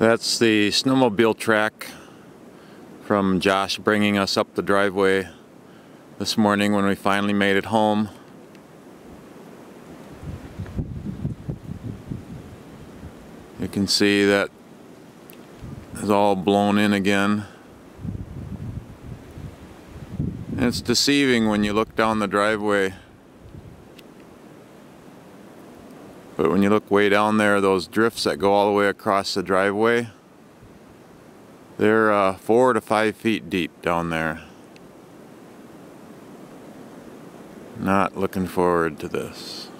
That's the snowmobile track from Josh bringing us up the driveway this morning when we finally made it home. You can see that it's all blown in again. And it's deceiving when you look down the driveway. But when you look way down there, those drifts that go all the way across the driveway, they're 4 to 5 feet deep down there. Not looking forward to this.